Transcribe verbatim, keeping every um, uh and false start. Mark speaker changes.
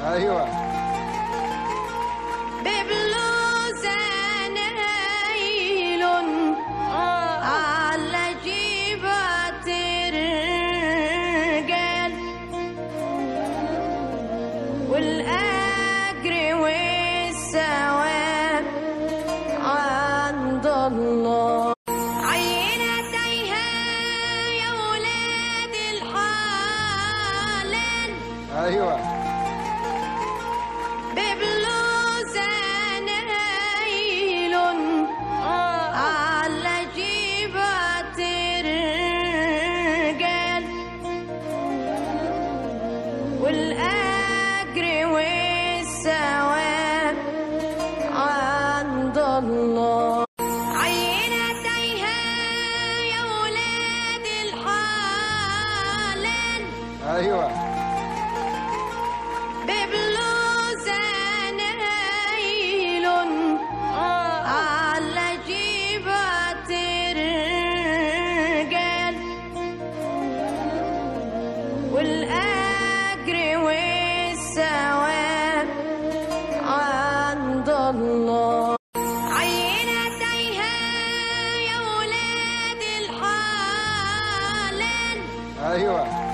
Speaker 1: ايوه
Speaker 2: ببلوزة نايل على جيبة الرجال والأجر والثواب عند الله. عينة تايهة يا ولاد الحلال،
Speaker 1: ايوه
Speaker 2: ببلوزة نايل على جيبة الرجال والأجر والثواب عند الله. عينة تايهة يا ولاد الحلال،
Speaker 1: ايوه
Speaker 2: ببلوزة نايل على جيبة الرجال والأجر والثواب عند الله. عينة تايهة يا ولاد الحلال،
Speaker 1: ايوه